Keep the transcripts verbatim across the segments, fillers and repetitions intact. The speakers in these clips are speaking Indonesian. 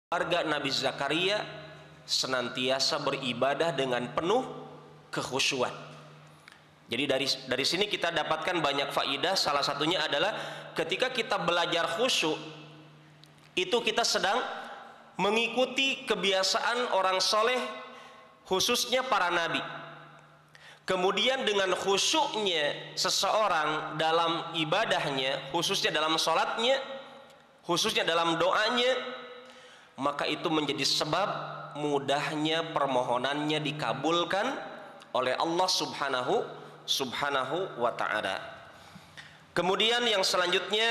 Keluarga Nabi Zakaria senantiasa beribadah dengan penuh kekhusyuan. Jadi dari dari sini kita dapatkan banyak faidah. Salah satunya adalah ketika kita belajar khusyuk, itu kita sedang mengikuti kebiasaan orang soleh, khususnya para nabi. Kemudian dengan khusyuknya seseorang dalam ibadahnya, khususnya dalam sholatnya, khususnya dalam doanya, maka itu menjadi sebab mudahnya permohonannya dikabulkan oleh Allah subhanahu subhanahu wa ta'ala. Kemudian yang selanjutnya,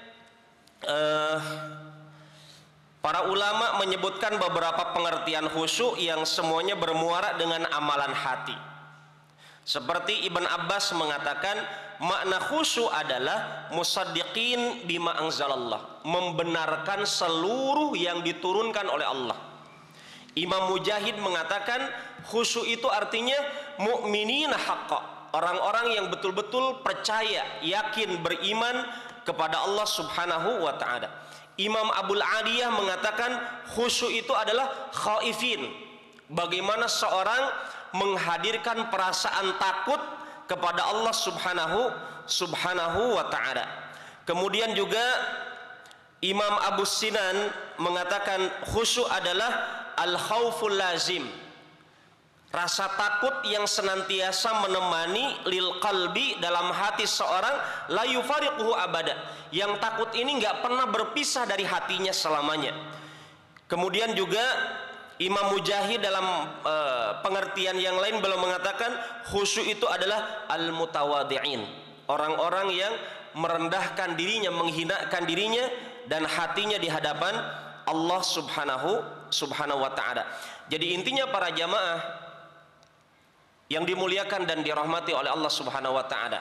eh, para ulama menyebutkan beberapa pengertian khusyuk yang semuanya bermuara dengan amalan hati. Seperti Ibn Abbas mengatakan, makna khusyuk adalah musaddiqin bima anzalallah, membenarkan seluruh yang diturunkan oleh Allah. Imam Mujahid mengatakan khusyuk itu artinya mu'minina haqqa, orang-orang yang betul-betul percaya, yakin, beriman kepada Allah subhanahu wa ta'ala. Imam Abul Aliyah mengatakan khusyuk itu adalah khaifin, bagaimana seorang menghadirkan perasaan takut kepada Allah subhanahu subhanahu wa ta'ala. Kemudian juga Imam Abu Sinan mengatakan khusyuk adalah al-khauful lazim, rasa takut yang senantiasa menemani lil qalbi, dalam hati seorang, la yufariquhu abada, yang takut ini nggak pernah berpisah dari hatinya selamanya. Kemudian juga Imam Mujahid dalam uh, pengertian yang lain beliau mengatakan khusyuk itu adalah al-mutawadhi'in, orang-orang yang merendahkan dirinya, menghinakan dirinya dan hatinya di hadapan Allah subhanahu subhanahu wa ta'ala. Jadi intinya para jamaah yang dimuliakan dan dirahmati oleh Allah subhanahu wa ta'ala,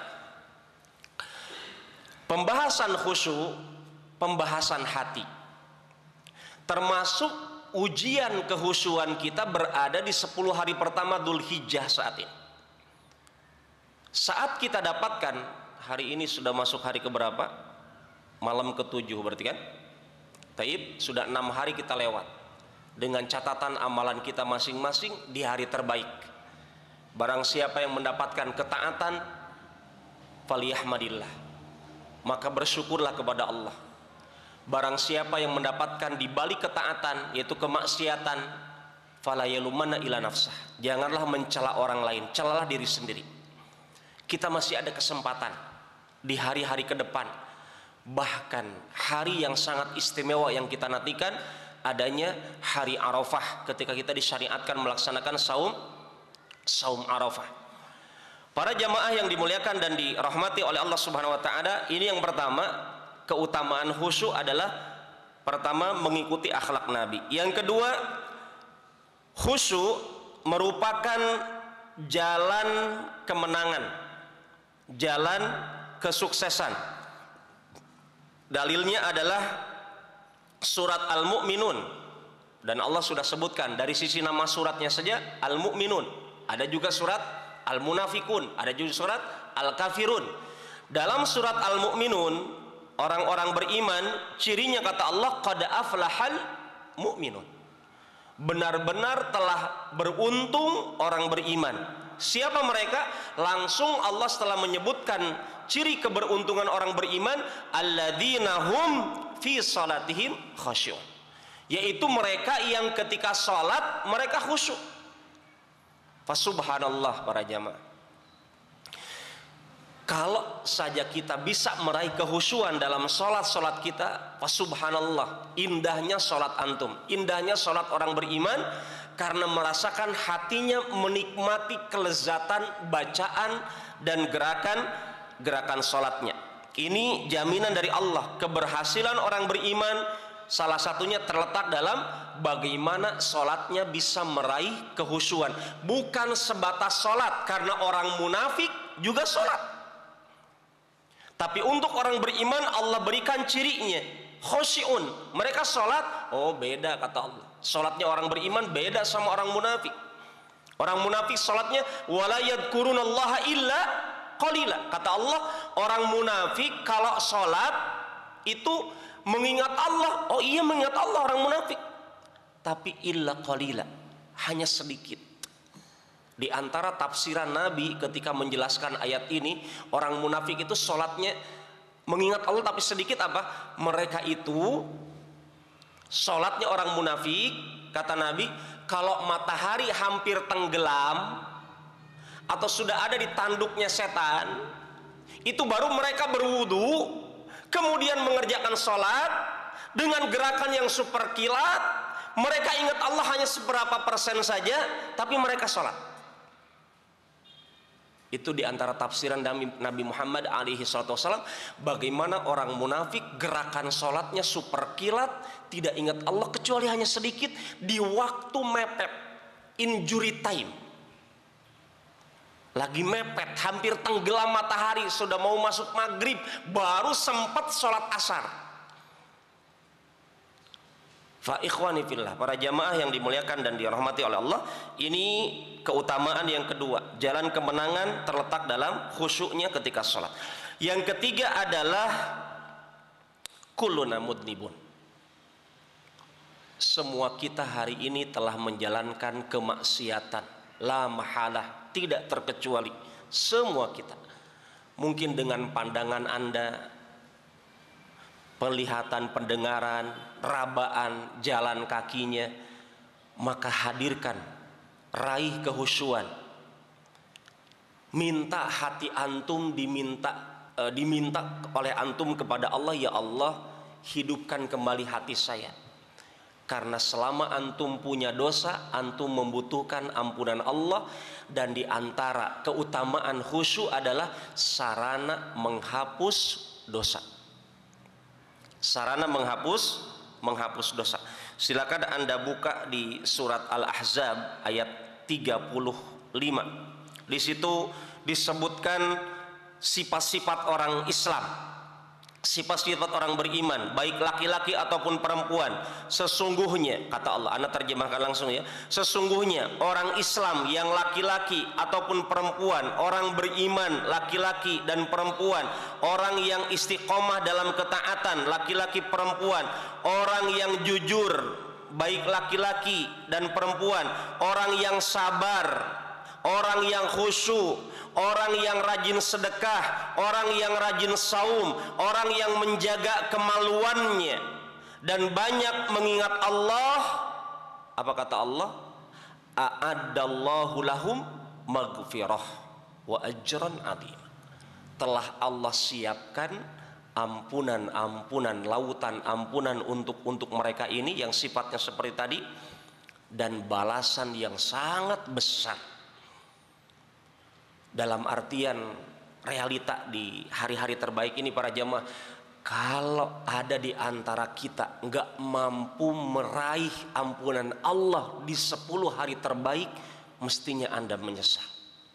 pembahasan khusyuk, pembahasan hati, termasuk ujian kehusuan kita berada di sepuluh hari pertama Dzulhijjah saat ini. Saat kita dapatkan hari ini sudah masuk hari keberapa? Malam ketujuh berarti kan? Taib, sudah enam hari kita lewat dengan catatan amalan kita masing-masing di hari terbaik. Barang siapa yang mendapatkan ketaatan, faliyahmadillah, maka bersyukurlah kepada Allah. Barang siapa yang mendapatkan di balik ketaatan, yaitu kemaksiatan, fala yalumanna ila nafsah, janganlah mencela orang lain, celalah diri sendiri. Kita masih ada kesempatan di hari-hari ke depan, bahkan hari yang sangat istimewa yang kita nantikan, adanya hari Arafah, ketika kita disyariatkan melaksanakan saum saum Arafah. Para jamaah yang dimuliakan dan dirahmati oleh Allah subhanahu wa ta'ala, ini yang pertama, keutamaan khusyuk adalah pertama mengikuti akhlak Nabi. Yang kedua, khusyuk merupakan jalan kemenangan, jalan kesuksesan. Dalilnya adalah surat Al-Mu'minun, dan Allah sudah sebutkan dari sisi nama suratnya saja Al-Mu'minun, ada juga surat Al-Munafikun, ada juga surat Al-Kafirun. Dalam surat Al-Mu'minun, orang-orang beriman, cirinya kata Allah, qad aflahal mu'minun, benar-benar telah beruntung orang beriman. Siapa mereka? Langsung Allah setelah menyebutkan ciri keberuntungan orang beriman, alladzina hum fi salatihim khasyu'un, yaitu mereka yang ketika salat mereka khusyuk. Fasubhanallah para jamaah, kalau saja kita bisa meraih kehusyuan dalam sholat-sholat kita, subhanallah, indahnya sholat antum, indahnya sholat orang beriman, karena merasakan hatinya menikmati kelezatan bacaan dan gerakan-gerakan sholatnya. Ini jaminan dari Allah, keberhasilan orang beriman salah satunya terletak dalam bagaimana sholatnya bisa meraih kehusyuan. Bukan sebatas sholat, karena orang munafik juga sholat, tapi untuk orang beriman Allah berikan cirinya, khosyi'un, mereka sholat, oh beda kata Allah, sholatnya orang beriman beda sama orang munafik. Orang munafik sholatnya wala yadhkurunallaha illa qalila, kata Allah, orang munafik kalau sholat itu mengingat Allah. Oh iya, mengingat Allah orang munafik, tapi illa qalila, hanya sedikit. Di antara tafsiran Nabi ketika menjelaskan ayat ini, orang munafik itu sholatnya mengingat Allah tapi sedikit apa? Mereka itu sholatnya orang munafik, kata Nabi, kalau matahari hampir tenggelam atau sudah ada di tanduknya setan, itu baru mereka berwudu, kemudian mengerjakan sholat dengan gerakan yang super kilat. Mereka ingat Allah hanya seberapa persen saja, tapi mereka sholat. Itu diantara tafsiran Nabi Muhammad alaihi salatu wasallam, bagaimana orang munafik gerakan sholatnya super kilat, tidak ingat Allah kecuali hanya sedikit di waktu mepet, injury time. Lagi mepet, hampir tenggelam matahari, sudah mau masuk maghrib, baru sempat sholat asar. Fa ikhwani fillah, para jamaah yang dimuliakan dan dirahmati oleh Allah, ini keutamaan yang kedua. Jalan kemenangan terletak dalam khusyuknya ketika sholat. Yang ketiga adalah kulluna mudnibun. Semua kita hari ini telah menjalankan kemaksiatan, la mahalah, tidak terkecuali. Semua kita, mungkin dengan pandangan Anda, penglihatan, pendengaran, rabaan, jalan kakinya, maka hadirkan, raih kehusyuan, minta hati antum diminta e, diminta oleh antum kepada Allah, ya Allah, hidupkan kembali hati saya, karena selama antum punya dosa, antum membutuhkan ampunan Allah. Dan diantara keutamaan khusyuk adalah sarana menghapus dosa. Sarana menghapus menghapus dosa. Silakan Anda buka di surat Al-Ahzab ayat tiga puluh lima. Di situ disebutkan sifat-sifat orang Islam, sifat-sifat orang beriman, baik laki-laki ataupun perempuan. Sesungguhnya, kata Allah, Anda terjemahkan langsung ya, sesungguhnya orang Islam yang laki-laki ataupun perempuan, orang beriman laki-laki dan perempuan, orang yang istiqomah dalam ketaatan laki-laki perempuan, orang yang jujur baik laki-laki dan perempuan, orang yang sabar, orang yang khusyuk, orang yang rajin sedekah, orang yang rajin saum, orang yang menjaga kemaluannya dan banyak mengingat Allah. Apa kata Allah? A'addallahu lahum maghfirah wa ajran adzim. Telah Allah siapkan ampunan-ampunan, lautan ampunan untuk untuk mereka ini yang sifatnya seperti tadi, dan balasan yang sangat besar. Dalam artian realita di hari-hari terbaik ini, para jamaah, kalau ada di antara kita nggak mampu meraih ampunan Allah di sepuluh hari terbaik, mestinya Anda menyesal.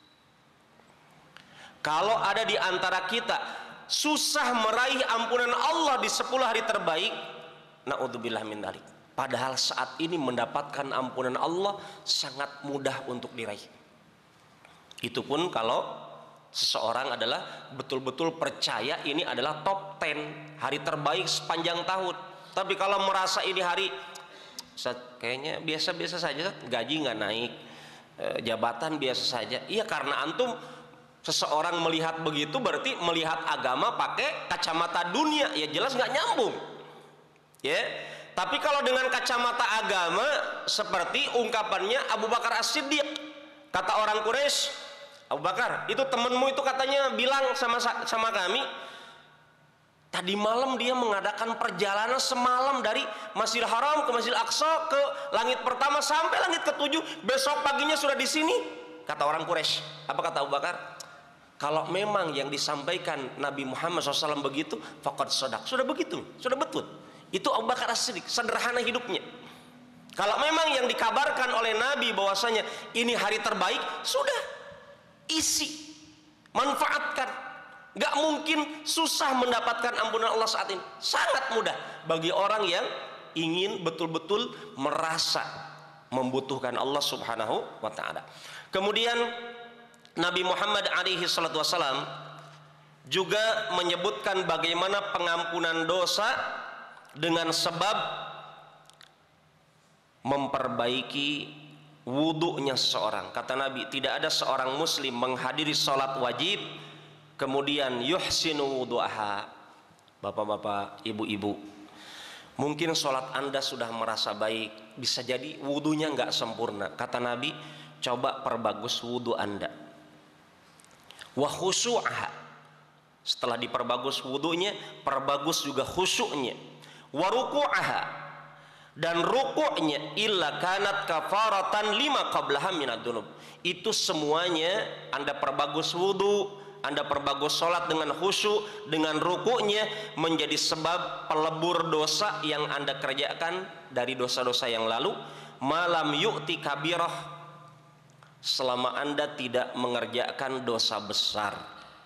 Kalau ada di antara kita susah meraih ampunan Allah di sepuluh hari terbaik, naudzubillah min dzalik. Padahal saat ini mendapatkan ampunan Allah sangat mudah untuk diraih. Itu pun kalau seseorang adalah betul-betul percaya ini adalah top sepuluh hari terbaik sepanjang tahun. Tapi kalau merasa ini hari kayaknya biasa-biasa saja, gaji nggak naik, jabatan biasa saja, iya karena antum seseorang melihat begitu berarti melihat agama pakai kacamata dunia, ya jelas nggak nyambung ya. Tapi kalau dengan kacamata agama seperti ungkapannya Abu Bakar As-Siddiq, kata orang Quraisy, Abu Bakar, itu temenmu itu katanya bilang sama sama kami, tadi malam dia mengadakan perjalanan semalam dari Masjidil Haram ke Masjidil Aqsa ke langit pertama sampai langit ketujuh, besok paginya sudah di sini. Kata orang Quraisy. Apa kata Abu Bakar? Kalau memang yang disampaikan Nabi Muhammad shallallahu alaihi wasallam begitu, faqad shadaq, sudah begitu, sudah betul. Itu Abu Bakar As-Siddiq, sederhana hidupnya. Kalau memang yang dikabarkan oleh Nabi bahwasanya ini hari terbaik, sudah isi, manfaatkan. Gak mungkin susah mendapatkan ampunan Allah saat ini. Sangat mudah bagi orang yang ingin betul-betul merasa membutuhkan Allah subhanahu wa ta'ala. Kemudian Nabi Muhammad alaihi salatu wassalam juga menyebutkan bagaimana pengampunan dosa dengan sebab memperbaiki wudunya seseorang. Kata Nabi, tidak ada seorang muslim menghadiri sholat wajib kemudian yuhsinu wudu'aha. Bapak-bapak, ibu-ibu, mungkin sholat anda sudah merasa baik, bisa jadi wudunya nggak sempurna. Kata Nabi, coba perbagus wudu anda. Wa khusyu'aha, setelah diperbagus wudunya, perbagus juga khusyuknya. Wa ruku'aha, dan rukuknya, illa kanat kafaratan lima qablaha minad dunub. Itu semuanya anda perbagus wudu, anda perbagus sholat dengan khusyuk, dengan rukuknya, menjadi sebab pelebur dosa yang anda kerjakan dari dosa-dosa yang lalu. Malam yu'ti kabirah, selama anda tidak mengerjakan dosa besar.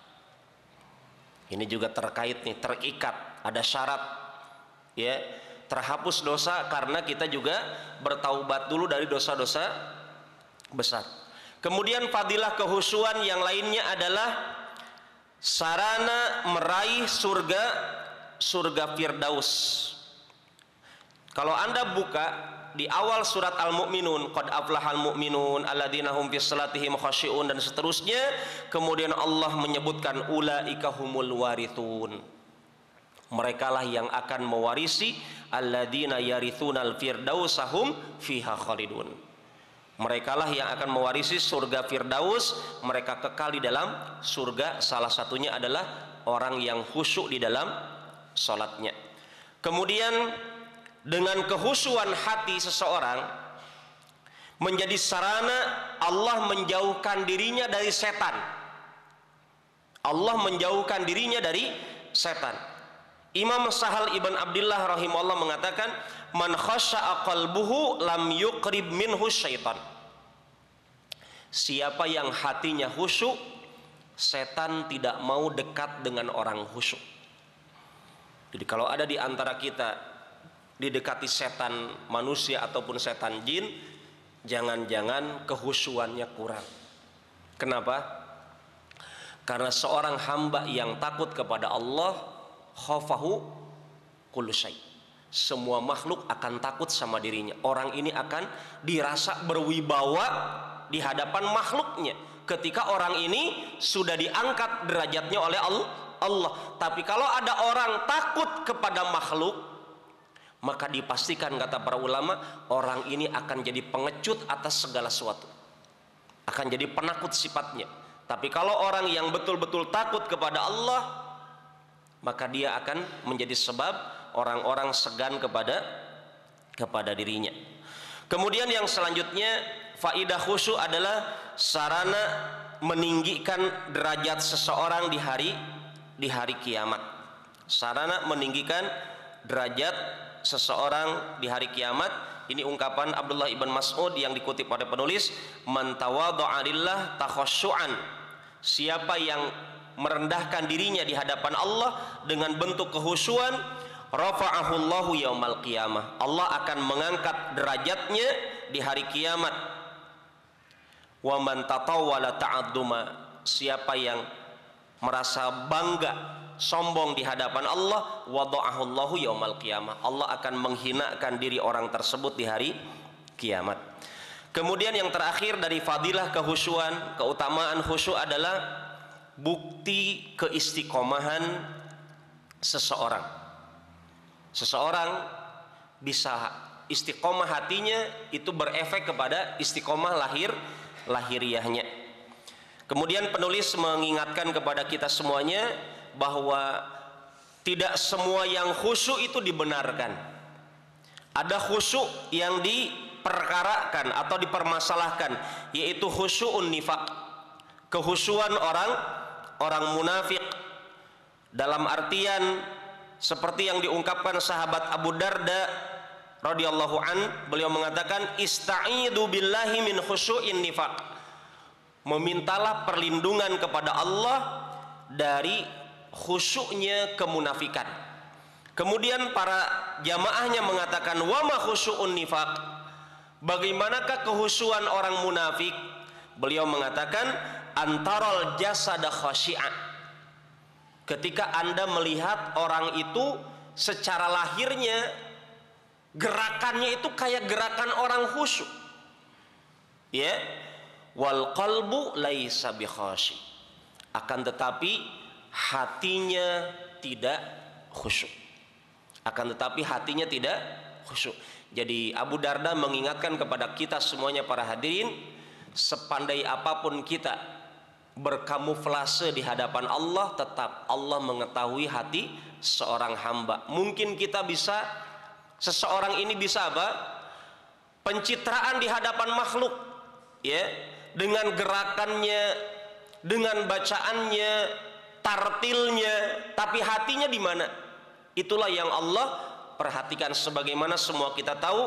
Ini juga terkait nih, terikat, ada syarat ya, terhapus dosa karena kita juga bertaubat dulu dari dosa-dosa besar. Kemudian fadilah kehusuan yang lainnya adalah sarana meraih surga, surga Firdaus. Kalau anda buka di awal surat Al-Mu'minun, qad aflahal mu'minun alladzina hum fis salatihim khashi'un, dan seterusnya, kemudian Allah menyebutkan ulaika humul warithun, merekalah yang akan mewarisi, alladzina yarithunal firdausahum fiha khalidun, merekalah yang akan mewarisi surga Firdaus, mereka kekal di dalam surga. Salah satunya adalah orang yang khusyuk di dalam sholatnya. Kemudian dengan kehusuan hati seseorang menjadi sarana Allah menjauhkan dirinya dari setan. Allah menjauhkan dirinya dari setan. Imam Sahal ibn Abdullah rahimahullah mengatakan, man khasya'a qalbuhu lam yuqrib minhu syaitan. Siapa yang hatinya khusyuk, setan tidak mau dekat dengan orang khusyuk. Jadi kalau ada di antara kita didekati setan manusia ataupun setan jin, jangan-jangan kehusuannya kurang. Kenapa? Karena seorang hamba yang takut kepada Allah, khafahu kullu syai', semua makhluk akan takut sama dirinya. Orang ini akan dirasa berwibawa di hadapan makhluknya ketika orang ini sudah diangkat derajatnya oleh Allah. Tapi kalau ada orang takut kepada makhluk, maka dipastikan, kata para ulama, orang ini akan jadi pengecut atas segala sesuatu, akan jadi penakut sifatnya. Tapi kalau orang yang betul-betul takut kepada Allah, maka dia akan menjadi sebab orang-orang segan kepada kepada dirinya. Kemudian yang selanjutnya, faidah khusyuk adalah sarana meninggikan derajat seseorang di hari di hari kiamat. Sarana meninggikan derajat seseorang di hari kiamat. Ini ungkapan Abdullah ibn Mas'ud yang dikutip oleh penulis, man tawadha'a lillah takhasyu'an, siapa yang merendahkan dirinya di hadapan Allah dengan bentuk kehusuan, rafa'ahullahu yaumal qiyamah, Allah akan mengangkat derajatnya di hari kiamat. Wa man tatawwala ta'adduma, siapa yang merasa bangga, sombong di hadapan Allah, wada'ahullahu yaumal qiyamah, Allah akan menghinakan diri orang tersebut di hari kiamat. Kemudian yang terakhir dari fadilah kehusuan, keutamaan khusyuk adalah bukti keistiqomahan seseorang. Seseorang bisa istiqomah hatinya, itu berefek kepada istiqomah lahir lahiriahnya. Kemudian penulis mengingatkan kepada kita semuanya bahwa tidak semua yang khusyuk itu dibenarkan. Ada khusyuk yang diperkarakan atau dipermasalahkan, yaitu khusyu'un nifaq, kehusuan orang orang munafik, dalam artian seperti yang diungkapkan sahabat Abu Darda radhiyallahu an, beliau mengatakan, ista'idu billahi min khusyu'in nifaq, memintalah perlindungan kepada Allah dari khusyuknya kemunafikan. Kemudian para jamaahnya mengatakan, wa ma khusyu'un nifaq, bagaimanakah kehusuan orang munafik? Beliau mengatakan, antaral jasada khasyi'a, ketika Anda melihat orang itu secara lahirnya Gerakannya itu kayak gerakan orang khusyuk. Ya, wal qalbu laisa bi khashi. Akan tetapi hatinya tidak khusyuk. Akan tetapi hatinya tidak khusyuk. Jadi Abu Darda mengingatkan kepada kita semuanya para hadirin, sepandai apapun kita berkamuflase di hadapan Allah, tetap Allah mengetahui hati seorang hamba. Mungkin kita bisa, seseorang ini bisa apa? Pencitraan di hadapan makhluk, ya, dengan gerakannya, dengan bacaannya, tartilnya, tapi hatinya di mana? Itulah yang Allah perhatikan. Sebagaimana semua kita tahu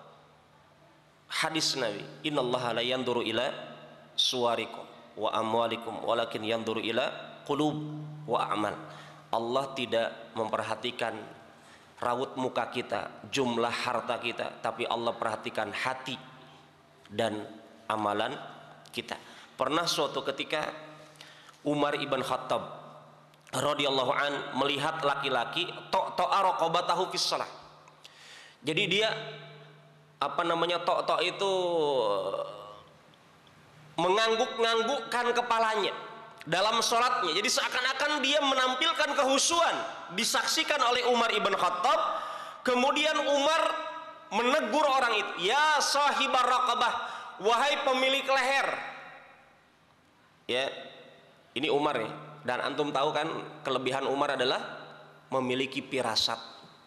hadis Nabi, innallaha la yanzuru ila suwarikum wa amwalikum walakin yanzuru ila qulub wa a'mal. Allah tidak memperhatikan raut muka kita, jumlah harta kita, tapi Allah perhatikan hati dan amalan kita. Pernah suatu ketika Umar ibn Khattab radhiyallahu an melihat laki-laki to'a raqabatahu fis shalah. Jadi dia apa namanya to'to itu mengangguk-nganggukkan kepalanya dalam sholatnya. Jadi seakan-akan dia menampilkan kehusuan, disaksikan oleh Umar ibn Khattab. Kemudian Umar menegur orang itu, ya sahibar raqabah, wahai pemilik leher. Ya, ini Umar ya. Dan antum tahu kan kelebihan Umar adalah memiliki firasat.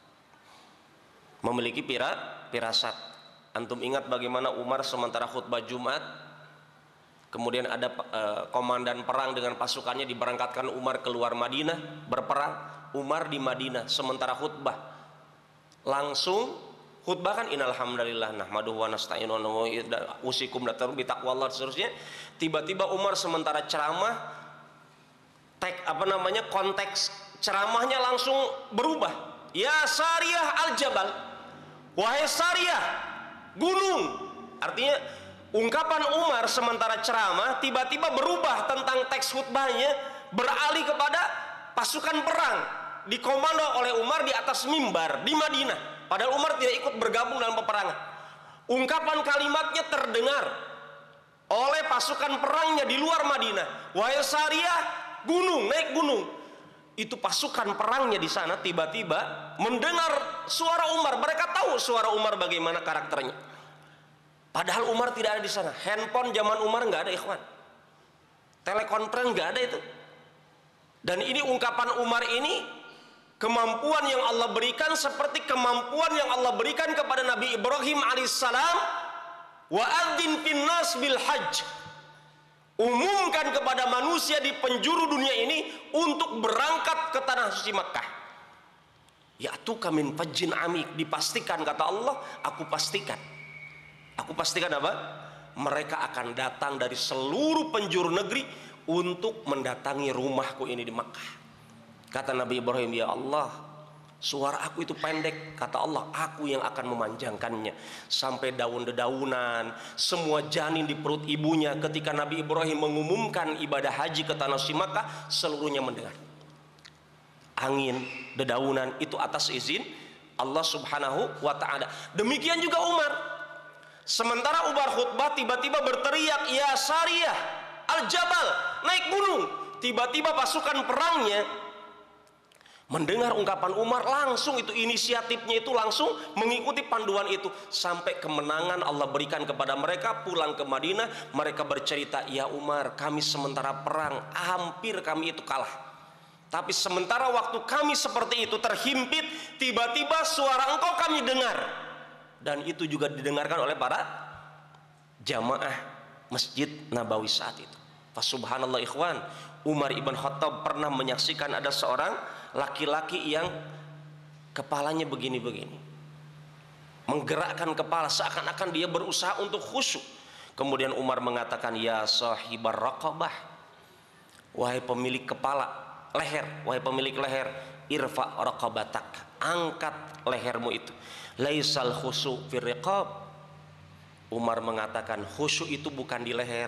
Memiliki pira, firasat. Antum ingat bagaimana Umar sementara khutbah Jumat, kemudian ada uh, komandan perang dengan pasukannya, diberangkatkan Umar keluar Madinah berperang. Umar di Madinah sementara khutbah, langsung khutbah kan innal hamdalillah nahmaduhu wa nasta'inu wa usikum bi taqwallah seterusnya. Tiba-tiba Umar sementara ceramah, tek apa namanya konteks ceramahnya langsung berubah. Ya Sariyah al-Jabal, wahai Sariyah gunung. Artinya ungkapan Umar sementara ceramah tiba-tiba berubah tentang teks khutbahnya, beralih kepada pasukan perang dikomando oleh Umar di atas mimbar di Madinah. Padahal Umar tidak ikut bergabung dalam peperangan. Ungkapan kalimatnya terdengar oleh pasukan perangnya di luar Madinah. Wahai Sariyah gunung, naik gunung. Itu pasukan perangnya di sana tiba-tiba mendengar suara Umar. Mereka tahu suara Umar bagaimana karakternya. Padahal Umar tidak ada di sana. Handphone zaman Umar nggak ada, ikhwan. Telekonferensi nggak ada itu. Dan ini ungkapan Umar ini, kemampuan yang Allah berikan seperti kemampuan yang Allah berikan kepada Nabi Ibrahim alaihissalam. Wa adzin finnas bil hajj. Umumkan kepada manusia di penjuru dunia ini untuk berangkat ke tanah suci Makkah. Ya'tuka min fajjin amik. Dipastikan kata Allah, aku pastikan. Aku pastikan apa? Mereka akan datang dari seluruh penjuru negeri untuk mendatangi rumahku ini di Makkah. Kata Nabi Ibrahim, ya Allah, suara aku itu pendek. Kata Allah, aku yang akan memanjangkannya sampai daun-dedaunan, semua janin di perut ibunya. Ketika Nabi Ibrahim mengumumkan ibadah haji ke tanah suci Makkah, seluruhnya mendengar. Angin, dedaunan itu atas izin Allah subhanahu wa ta'ala. Demikian juga Umar. Sementara Umar khutbah tiba-tiba berteriak, ya Sariyah al-Jabal, naik gunung. Tiba-tiba pasukan perangnya mendengar ungkapan Umar, langsung itu inisiatifnya itu langsung mengikuti panduan itu. Sampai kemenangan Allah berikan kepada mereka. Pulang ke Madinah, mereka bercerita, ya Umar, kami sementara perang hampir kami itu kalah, tapi sementara waktu kami seperti itu terhimpit, tiba-tiba suara engkau kami dengar. Dan itu juga didengarkan oleh para jamaah Masjid Nabawi saat itu. Fasubhanallah ikhwan, Umar ibn Khattab pernah menyaksikan ada seorang laki-laki yang kepalanya begini-begini, menggerakkan kepala seakan-akan dia berusaha untuk khusyuk. Kemudian Umar mengatakan, ya sahibar raqabah, wahai pemilik kepala leher, wahai pemilik leher, irfa raqabatak, angkat lehermu itu. Laisal khusyu fir riqab. Umar mengatakan khusyuk itu bukan di leher.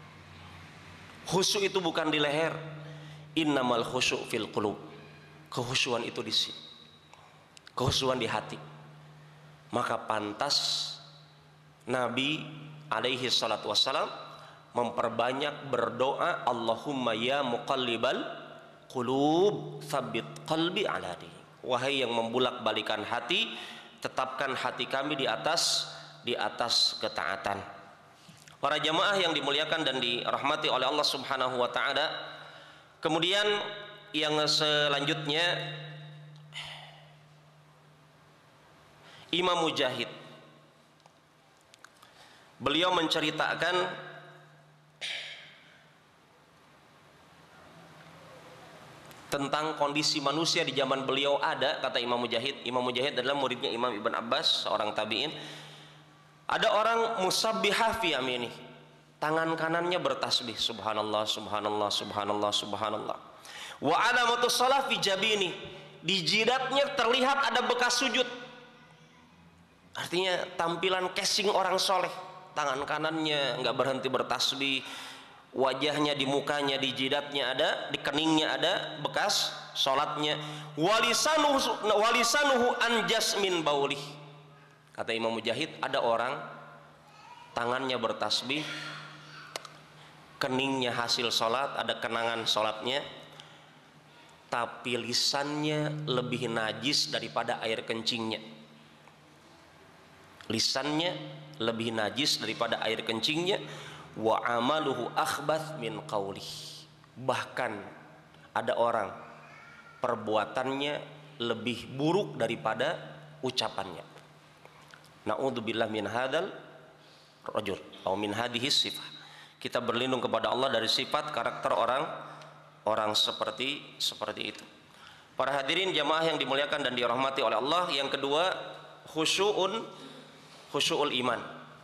Khusyuk itu bukan di leher. Innamal khusyu fil qulub. Kehusuan itu di sini. Kehusuan di hati. maka pantas Nabi alaihi salatu wassalam memperbanyak berdoa, Allahumma ya muqallibal qulub tsabbit qalbi ala dinik. Wahai yang membulak-balikan hati, tetapkan hati kami di atas di atas ketaatan. Para jamaah yang dimuliakan dan dirahmati oleh Allah Subhanahu wa taala. Kemudian yang selanjutnya Imam Mujahid, beliau menceritakan tentang kondisi manusia di zaman beliau. Ada, kata Imam Mujahid, Imam Mujahid adalah muridnya Imam Ibn Abbas, seorang tabi'in. Ada orang musabbihah fi yamini, tangan kanannya bertasbih, subhanallah, subhanallah, subhanallah, subhanallah. Wa alamatu shalah fi jabini, di jidatnya terlihat ada bekas sujud. Artinya tampilan casing orang soleh, tangan kanannya nggak berhenti bertasbih, wajahnya, di mukanya, di jidatnya ada, di keningnya ada bekas sholatnya. Walisanuhu, walisanuhu anjas min baulih. Kata Imam Mujahid, ada orang tangannya bertasbih, keningnya hasil sholat, ada kenangan sholatnya, tapi lisannya lebih najis daripada air kencingnya. Lisannya lebih najis daripada air kencingnya. Wa amaluhu akhbath min qaulih. Bahkan ada orang perbuatannya lebih buruk daripada ucapannya. Na'udzubillah min hadzal rajul atau min hadhihi sifah. Kita berlindung kepada Allah dari sifat karakter orang orang seperti seperti itu. Para hadirin jamaah yang dimuliakan dan dirahmati oleh Allah, yang kedua khusyu'un khusyu'ul iman.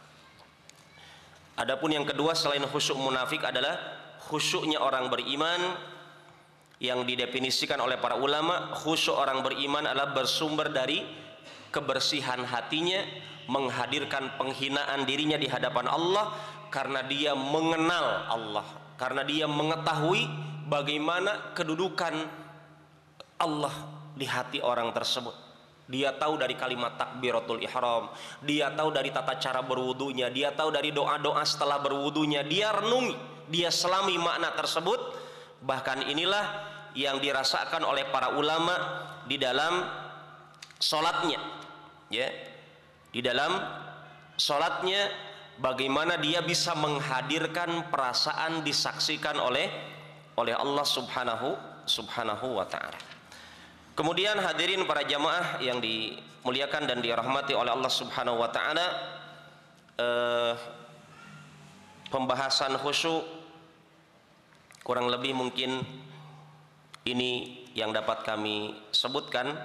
Adapun yang kedua selain khusyuk munafik adalah khusyuknya orang beriman, yang didefinisikan oleh para ulama, khusyuk orang beriman adalah bersumber dari kebersihan hatinya, menghadirkan penghinaan dirinya di hadapan Allah karena dia mengenal Allah, karena dia mengetahui bagaimana kedudukan Allah di hati orang tersebut. Dia tahu dari kalimat takbiratul ihram, dia tahu dari tata cara berwudunya, dia tahu dari doa-doa setelah berwudunya, dia renungi, dia selami makna tersebut. Bahkan inilah yang dirasakan oleh para ulama di dalam sholatnya, ya, di dalam sholatnya, bagaimana dia bisa menghadirkan perasaan disaksikan oleh oleh Allah Subhanahu Subhanahu wa taala. Kemudian hadirin para jamaah yang dimuliakan dan dirahmati oleh Allah Subhanahu wa taala, eh, pembahasan khusyuk kurang lebih mungkin ini yang dapat kami sebutkan.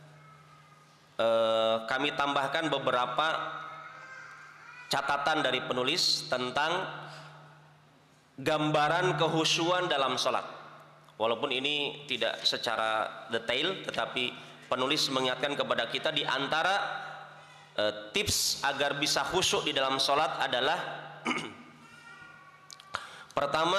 Eh, kami tambahkan beberapa catatan dari penulis tentang gambaran kehusyuan dalam sholat. Walaupun ini tidak secara detail, tetapi penulis mengingatkan kepada kita di antara e, tips agar bisa khusyuk di dalam sholat adalah pertama,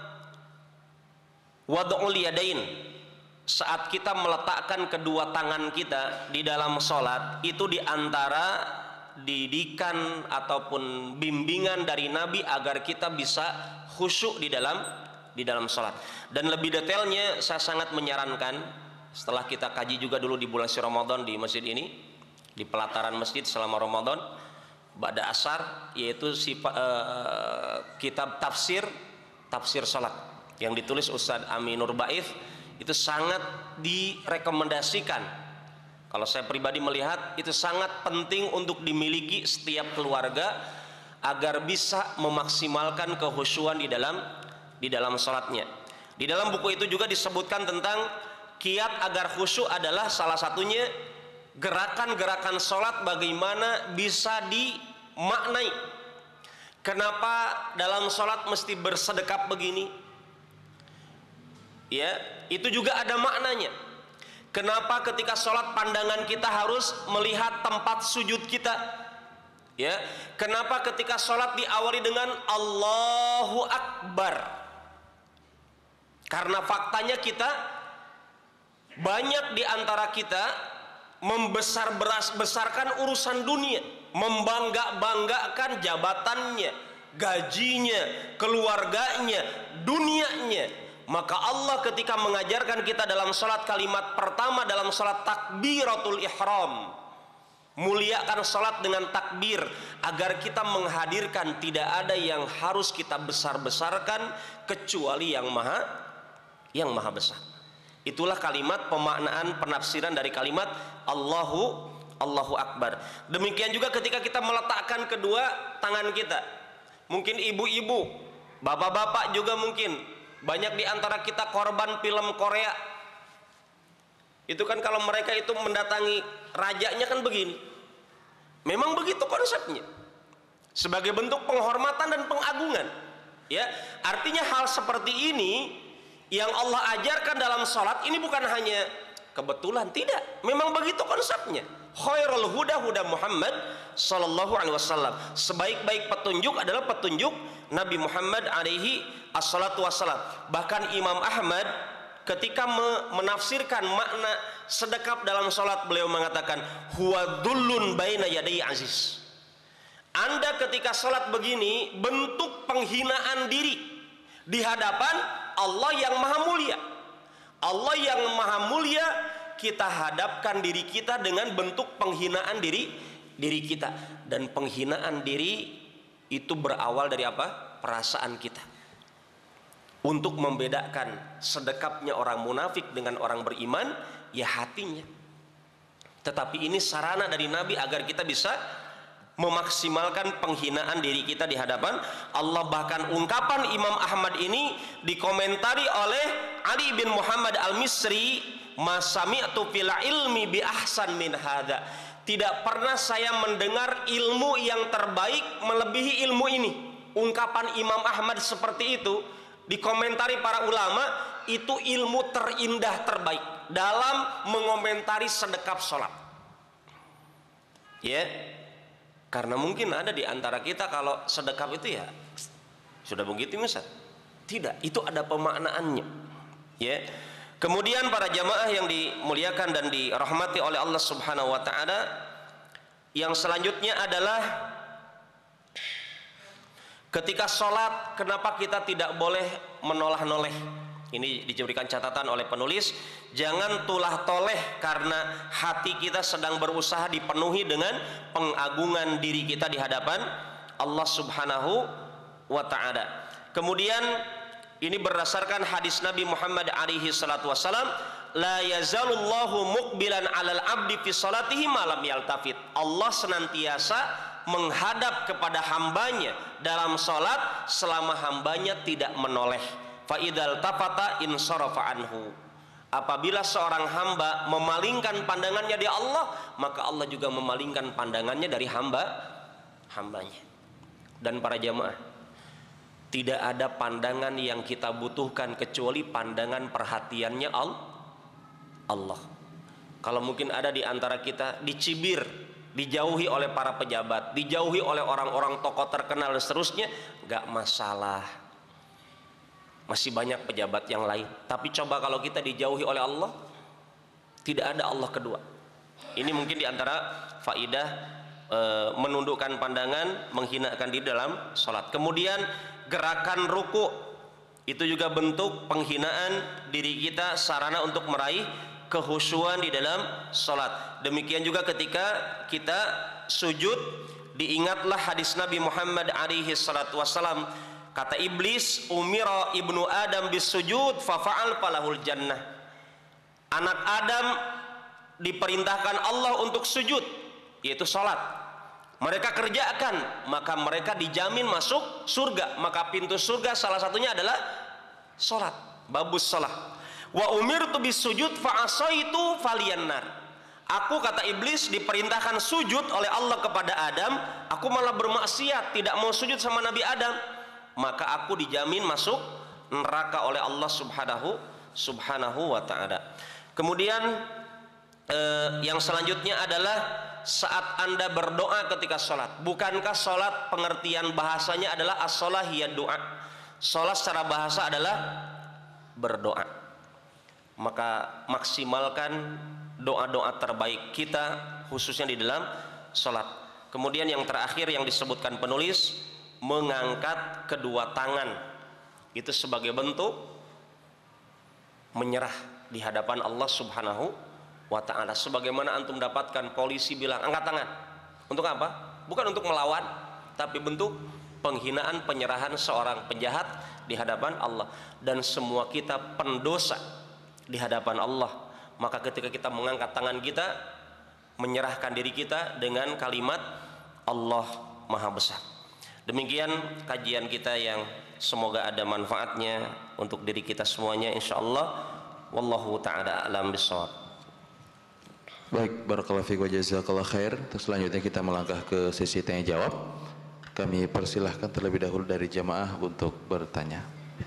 wad'ul yadain. Saat kita meletakkan kedua tangan kita di dalam sholat, itu di antara didikan ataupun bimbingan dari Nabi agar kita bisa khusyuk di dalam di dalam sholat. Dan lebih detailnya saya sangat menyarankan, setelah kita kaji juga dulu di bulan Ramadan di masjid ini, di pelataran masjid selama Ramadan, ba'da asar, yaitu sifat, uh, kitab tafsir tafsir sholat yang ditulis Ustadz Aminur Baith. Itu sangat direkomendasikan. Kalau saya pribadi melihat itu sangat penting untuk dimiliki setiap keluarga agar bisa memaksimalkan kehusyuan di dalam di dalam sholatnya. Di dalam buku itu juga disebutkan tentang kiat agar khusyuk adalah salah satunya gerakan-gerakan sholat bagaimana bisa dimaknai. Kenapa dalam sholat mesti bersedekap begini? Ya, itu juga ada maknanya. Kenapa ketika sholat pandangan kita harus melihat tempat sujud kita? Ya, kenapa ketika sholat diawali dengan Allahu Akbar? Karena faktanya kita, banyak di antara kita membesar beras besarkan urusan dunia, membangga-banggakan jabatannya, gajinya, keluarganya, dunianya. Maka Allah ketika mengajarkan kita dalam salat, kalimat pertama dalam salat takbiratul ihram, muliakan salat dengan takbir, agar kita menghadirkan tidak ada yang harus kita besar-besarkan kecuali yang maha yang maha besar. Itulah kalimat pemaknaan penafsiran dari kalimat Allahu Allahu Akbar. Demikian juga ketika kita meletakkan kedua tangan kita. Mungkin ibu-ibu, bapak-bapak juga mungkin banyak di antara kita korban film Korea. Itu kan kalau mereka itu mendatangi rajanya kan begini. Memang begitu konsepnya. Sebagai bentuk penghormatan dan pengagungan. Ya, artinya hal seperti ini yang Allah ajarkan dalam salat ini bukan hanya kebetulan, tidak. Memang begitu konsepnya. Khairul huda huda Muhammad sallallahu alaihi wasallam. Sebaik-baik petunjuk adalah petunjuk Nabi Muhammad alaihi assalatu wassalam. Bahkan Imam Ahmad ketika menafsirkan makna sedekap dalam salat, beliau mengatakan huwa dhullun baina yadai aziz. Anda ketika salat begini bentuk penghinaan diri di hadapan Allah yang maha mulia. Allah yang maha mulia, kita hadapkan diri kita dengan bentuk penghinaan diri diri kita. Dan penghinaan diri itu berawal dari apa? Perasaan kita. Untuk membedakan sedekapnya orang munafik dengan orang beriman, ya hatinya. Tetapi ini sarana dari Nabi agar kita bisa memaksimalkan penghinaan diri kita di hadapan Allah. Bahkan ungkapan Imam Ahmad ini dikomentari oleh Ali bin Muhammad al-Misri, "Masami'tu fil ilmi bi ahsan min hadza." Tidak pernah saya mendengar ilmu yang terbaik melebihi ilmu ini. Ungkapan Imam Ahmad seperti itu dikomentari para ulama, itu ilmu terindah terbaik dalam mengomentari sedekap sholat. Ya, karena mungkin ada di antara kita kalau sedekap itu ya sudah begitu misal. Tidak, itu ada pemaknaannya. Ya. Kemudian para jamaah yang dimuliakan dan dirahmati oleh Allah Subhanahu wa taala, yang selanjutnya adalah ketika sholat, kenapa kita tidak boleh menoleh-noleh? Ini diberikan catatan oleh penulis, jangan tulah toleh karena hati kita sedang berusaha dipenuhi dengan pengagungan diri kita di hadapan Allah Subhanahu wa ta'ala. Kemudian ini berdasarkan hadis Nabi Muhammad alaihi salatu wassalam, la yazalullahu muqbilan alal abdi fi salatihi malam yaltafit. Allah senantiasa menghadap kepada hambanya dalam salat selama hambanya tidak menoleh. Fa idzal tafata insarafa anhu. Apabila seorang hamba memalingkan pandangannya di Allah, maka Allah juga memalingkan pandangannya dari hamba hambanya. Dan para jamaah, tidak ada pandangan yang kita butuhkan kecuali pandangan perhatiannya Allah. Kalau mungkin ada di antara kita dicibir, dijauhi oleh para pejabat, dijauhi oleh orang-orang tokoh terkenal dan seterusnya, gak masalah. Masih banyak pejabat yang lain. Tapi coba kalau kita dijauhi oleh Allah, tidak ada Allah kedua. Ini mungkin di antara faidah e, menundukkan pandangan, menghinakan diri dalam sholat. Kemudian gerakan ruku itu juga bentuk penghinaan diri kita, sarana untuk meraih kehusyuan di dalam sholat. Demikian juga ketika kita sujud, diingatlah hadis Nabi Muhammad alaihi salatu wassalam, kata iblis, umira ibnu Adam bis sujud fafa'al falahul jannah. Anak Adam diperintahkan Allah untuk sujud, yaitu sholat. Mereka kerjakan, maka mereka dijamin masuk surga. Maka pintu surga salah satunya adalah sholat, babus sholat. Wa umirtu bis sujud fa'asaitu faliyannar. Aku, kata iblis, diperintahkan sujud oleh Allah kepada Adam, aku malah bermaksiat, tidak mau sujud sama Nabi Adam, maka aku dijamin masuk neraka oleh Allah subhanahu subhanahu wa ta'ala. Kemudian eh, yang selanjutnya adalah saat Anda berdoa ketika sholat. Bukankah sholat pengertian bahasanya adalah as-sholah hiya doa? Sholat secara bahasa adalah berdoa. Maka maksimalkan doa-doa terbaik kita khususnya di dalam sholat. Kemudian yang terakhir yang disebutkan penulis, mengangkat kedua tangan itu sebagai bentuk menyerah di hadapan Allah Subhanahu wa ta'ala. Sebagaimana antum dapatkan polisi bilang angkat tangan, untuk apa? Bukan untuk melawan, tapi bentuk penghinaan, penyerahan seorang penjahat di hadapan Allah. Dan semua kita pendosa di hadapan Allah. Maka ketika kita mengangkat tangan kita, menyerahkan diri kita dengan kalimat Allah Maha Besar. Demikian kajian kita yang semoga ada manfaatnya untuk diri kita semuanya insyaallah. Wallahu ta'ala a'lam bishawab. Baik, barakallahu fiik wa jazakallahu khair. Terus selanjutnya kita melangkah ke sesi tanya jawab. Kami persilahkan terlebih dahulu dari jamaah untuk bertanya.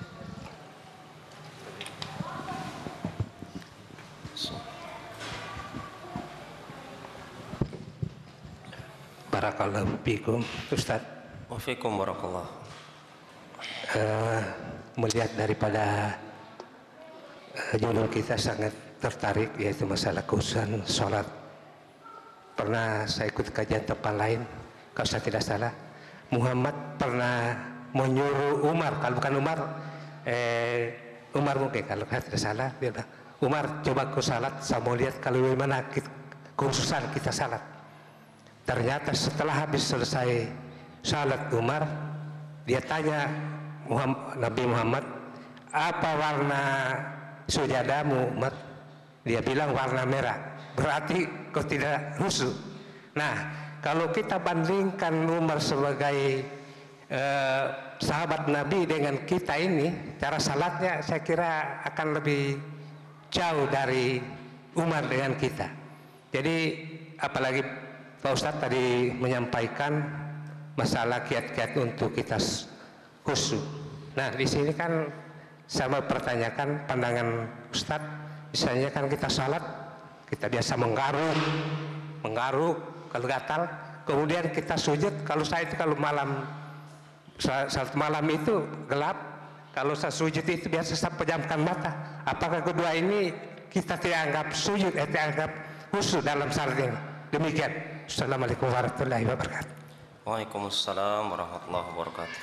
Barakallahu fiikum Ustaz. Wa fiikum barakallah. Uh, melihat daripada uh, judul kita sangat tertarik, yaitu masalah khususan sholat. Pernah saya ikut kajian tempat lain, kalau saya tidak salah, Muhammad pernah menyuruh Umar, kalau bukan Umar, eh, Umar mungkin kalau saya tidak salah, dia bilang, Umar coba kau salat, saya mau lihat kalau bagaimana khususan kita salat. Ternyata setelah habis selesai salat Umar, dia tanya Muhammad, Nabi Muhammad, apa warna sujadamu Umar? Dia bilang warna merah, berarti kau tidak khusyuk. Nah, kalau kita bandingkan Umar sebagai eh, sahabat Nabi dengan kita ini, cara salatnya saya kira akan lebih jauh dari Umar dengan kita. Jadi apalagi Pak Ustadz tadi menyampaikan masalah kiat-kiat untuk kita khusyuk. Nah, di sini kan saya mau pertanyakan pandangan Ustadz. Misalnya kan kita salat, kita biasa menggaruk, menggaruk kalau gatal, kemudian kita sujud. Kalau saya itu kalau malam, saat malam itu gelap, kalau saya sujud itu biasa saya pejamkan mata. Apakah kedua ini kita tidak anggap sujud, eh, tidak anggap khusyuk dalam salat ini? Demikian. Assalamualaikum warahmatullahi wabarakatuh. Waalaikumsalam warahmatullahi wabarakatuh.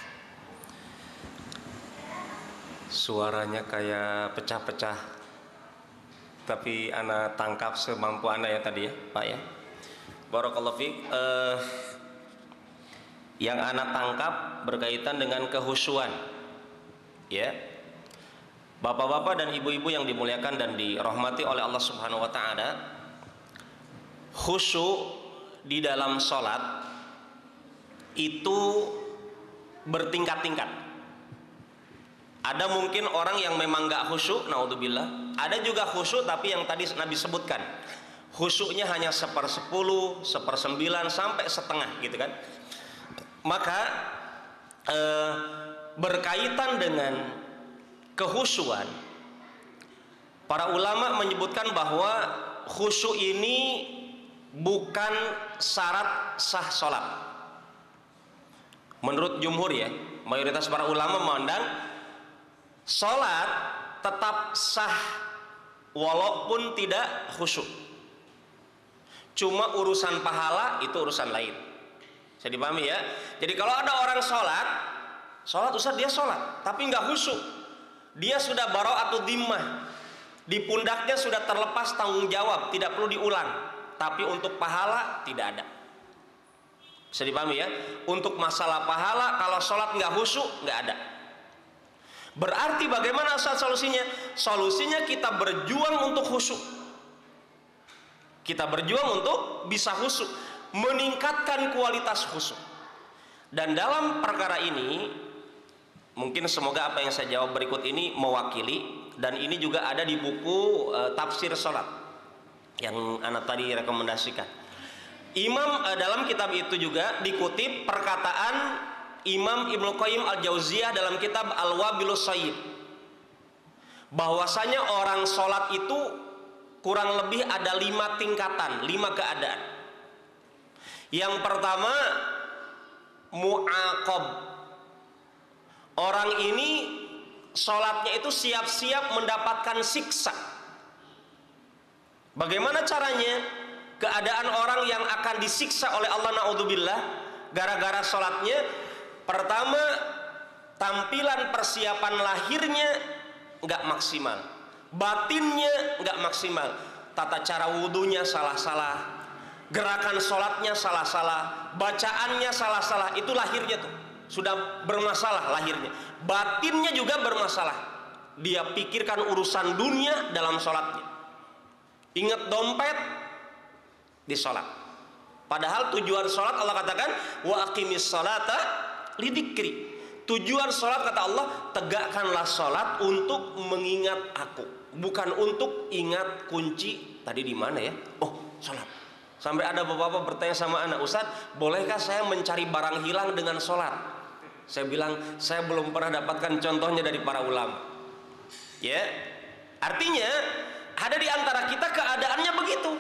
Suaranya kayak pecah-pecah, tapi ana tangkap semampu ana ya tadi ya Pak ya. Barakallahu fiik. eh, yang ana tangkap berkaitan dengan kehusuan ya. Bapak-bapak dan ibu-ibu yang dimuliakan dan dirahmati oleh Allah Subhanahu wa taala, khusyuk di dalam sholat itu bertingkat-tingkat. Ada mungkin orang yang memang gak khusyuk, naudzubillah. Ada juga khusyuk tapi yang tadi Nabi sebutkan, khusyuknya hanya sepersepuluh, sepersembilan sampai setengah gitu kan. Maka eh, berkaitan dengan kehusyuan, para ulama menyebutkan bahwa khusyuk ini bukan syarat sah sholat. Menurut jumhur ya, mayoritas para ulama memandang sholat tetap sah walaupun tidak khusyuk. Cuma urusan pahala itu urusan lain. Saya dipahami ya. Jadi kalau ada orang sholat, sholat Ustaz dia sholat tapi nggak khusyuk, dia sudah bara'atu dhimmah, di pundaknya sudah terlepas tanggung jawab, tidak perlu diulang. Tapi untuk pahala tidak ada. Bisa dipahami ya? Untuk masalah pahala kalau sholat nggak khusyuk nggak ada. Berarti bagaimana Ustaz solusinya? Solusinya kita berjuang untuk khusyuk. Kita berjuang untuk bisa khusyuk, meningkatkan kualitas khusyuk. Dan dalam perkara ini, mungkin semoga apa yang saya jawab berikut ini mewakili, dan ini juga ada di buku uh, tafsir sholat yang anak tadi rekomendasikan. Imam uh, dalam kitab itu juga dikutip perkataan Imam Ibnu Qayyim Al-Jauziyah dalam kitab Al-Wabilus Sayyib, bahwasanya orang sholat itu kurang lebih ada lima tingkatan, lima keadaan. Yang pertama, mu'aqab. Orang ini sholatnya itu siap-siap mendapatkan siksa. Bagaimana caranya? Keadaan orang yang akan disiksa oleh Allah naudzubillah gara-gara sholatnya, pertama, tampilan persiapan lahirnya nggak maksimal, batinnya nggak maksimal, tata cara wudhunya salah-salah, gerakan sholatnya salah-salah, bacaannya salah-salah, itu lahirnya tuh sudah bermasalah lahirnya. Batinnya juga bermasalah, dia pikirkan urusan dunia dalam sholatnya, ingat dompet di sholat. Padahal tujuan sholat Allah katakan wa aqimis sholata lidzikri. Tujuan sholat kata Allah, tegakkanlah sholat untuk mengingat aku, bukan untuk ingat kunci tadi di mana ya. Oh, sholat. Sampai ada bapak-bapak bertanya sama anak, Ustadz, bolehkah saya mencari barang hilang dengan sholat? Saya bilang, saya belum pernah dapatkan contohnya dari para ulama. Ya, artinya ada di antara kita keadaannya begitu.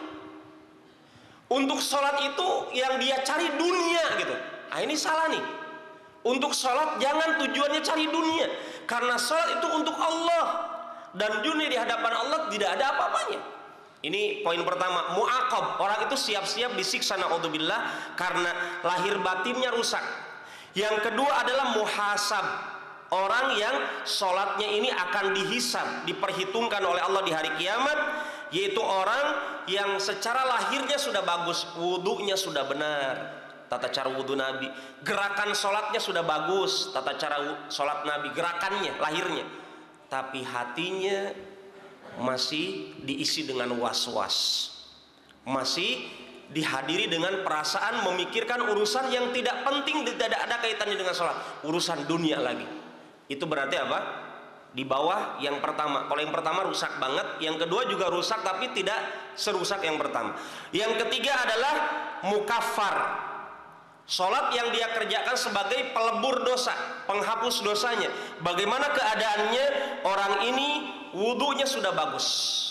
Untuk sholat itu yang dia cari dunia gitu. Nah, ini salah nih. Untuk sholat jangan tujuannya cari dunia, karena sholat itu untuk Allah, dan dunia di hadapan Allah tidak ada apa-apanya. Ini poin pertama, mu'aqab. Orang itu siap-siap disiksa naudzubillah karena lahir batinnya rusak. Yang kedua adalah muhasab. Orang yang sholatnya ini akan dihisab, diperhitungkan oleh Allah di hari kiamat, yaitu orang yang secara lahirnya sudah bagus, wudhunya sudah benar, tata cara wudhu Nabi, gerakan sholatnya sudah bagus, tata cara sholat Nabi, gerakannya, lahirnya, tapi hatinya masih diisi dengan was-was, masih dihadiri dengan perasaan memikirkan urusan yang tidak penting, tidak ada kaitannya dengan sholat, urusan dunia lagi. Itu berarti apa? Di bawah yang pertama. Kalau yang pertama rusak banget, yang kedua juga rusak tapi tidak serusak yang pertama. Yang ketiga adalah mukaffar. Sholat yang dia kerjakan sebagai pelebur dosa, penghapus dosanya. Bagaimana keadaannya? Orang ini wudhunya sudah bagus,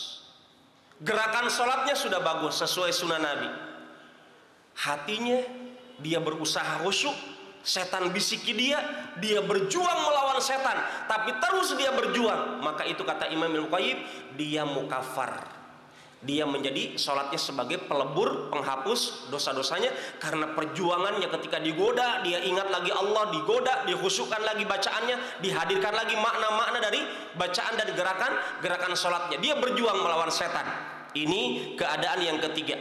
gerakan sholatnya sudah bagus sesuai sunnah Nabi, hatinya dia berusaha khusyuk, setan bisiki dia, dia berjuang melawan setan, tapi terus dia berjuang, maka itu kata Imam Al-Qayyim, dia mukaffar, dia menjadi sholatnya sebagai pelebur, penghapus dosa-dosanya, karena perjuangannya ketika digoda, dia ingat lagi Allah, digoda, dikhusyukkan lagi bacaannya, dihadirkan lagi makna-makna dari bacaan dan gerakan gerakan sholatnya, dia berjuang melawan setan. Ini keadaan yang ketiga,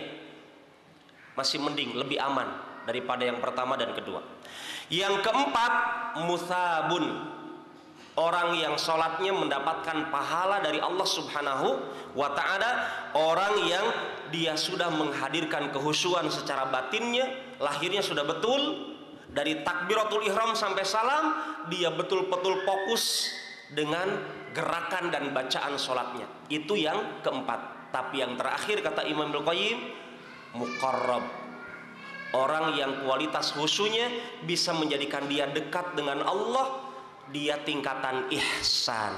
masih mending, lebih aman daripada yang pertama dan kedua. Yang keempat, musabun, orang yang sholatnya mendapatkan pahala dari Allah Subhanahu wa ta'ala, orang yang dia sudah menghadirkan kehusuan secara batinnya, lahirnya sudah betul, dari takbiratul ihram sampai salam, dia betul-betul fokus dengan gerakan dan bacaan sholatnya. Itu yang keempat. Tapi yang terakhir kata Imam Al-Qayyim, muqarrab, orang yang kualitas khusyunya bisa menjadikan dia dekat dengan Allah, dia tingkatan ihsan.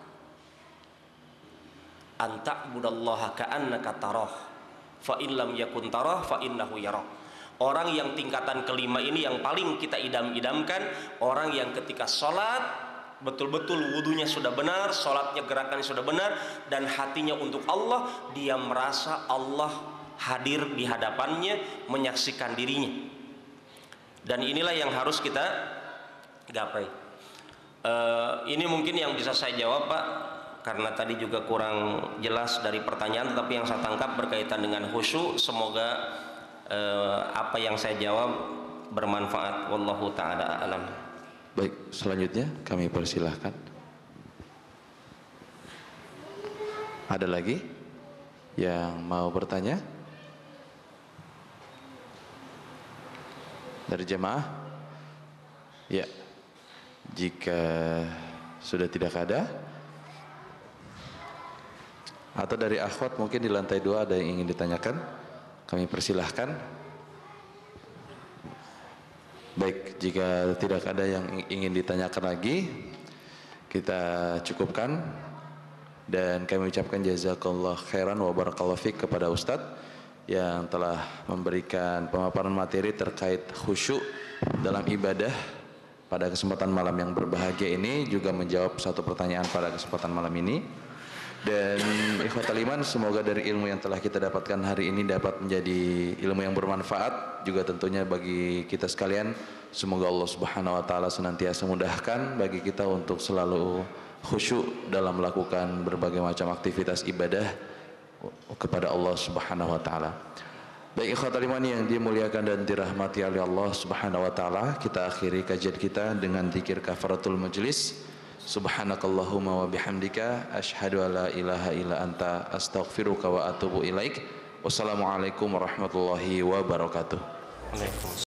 Anta'budallaha ka'annaka tarah, fa in lam yakun tarah fa innahu yarah. Orang yang tingkatan kelima ini yang paling kita idam-idamkan, orang yang ketika sholat betul-betul wudhunya sudah benar, sholatnya gerakannya sudah benar, dan hatinya untuk Allah, dia merasa Allah hadir di hadapannya, menyaksikan dirinya. Dan inilah yang harus kita gapai. Uh, ini mungkin yang bisa saya jawab, Pak, karena tadi juga kurang jelas dari pertanyaan, tetapi yang saya tangkap berkaitan dengan khusyuk. Semoga uh, apa yang saya jawab bermanfaat. Wallahu ta'ala a'lam. Baik, selanjutnya kami persilahkan. Ada lagi yang mau bertanya? Dari jemaah? Ya, jika sudah tidak ada, atau dari akhwat mungkin di lantai dua ada yang ingin ditanyakan, kami persilahkan. Baik, jika tidak ada yang ingin ditanyakan lagi, kita cukupkan, dan kami ucapkan jazakallah khairan wa barakallahu fiik kepada Ustadz yang telah memberikan pemaparan materi terkait khusyuk dalam ibadah pada kesempatan malam yang berbahagia ini, juga menjawab satu pertanyaan pada kesempatan malam ini. Dan ikhwatal iman, semoga dari ilmu yang telah kita dapatkan hari ini dapat menjadi ilmu yang bermanfaat juga tentunya bagi kita sekalian. Semoga Allah Subhanahu wa taala senantiasa mudahkan bagi kita untuk selalu khusyuk dalam melakukan berbagai macam aktivitas ibadah kepada Allah Subhanahu wa taala. Baik ikhwatal iman yang dimuliakan dan dirahmati oleh Allah Subhanahu wa taala, kita akhiri kajian kita dengan zikir kafaratul majlis. Subhanakallahumma wa bihamdika asyhadu an la ilaha illa anta astaghfiruka wa atubu ilaik. Wassalamualaikum warahmatullahi wabarakatuh.